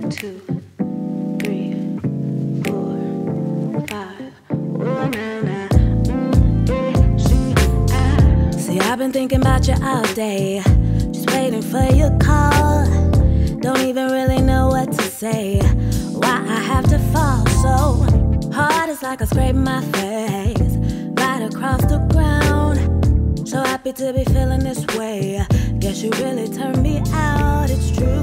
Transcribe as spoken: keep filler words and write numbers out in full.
two, three, four, five. Oh, na, na. See, I've been thinking about you all day, just waiting for your call. Don't even really know what to say, why I have to fall so hard. It's like I scrape my face right across the ground. So happy to be feeling this way. Guess you really turned me out, it's true.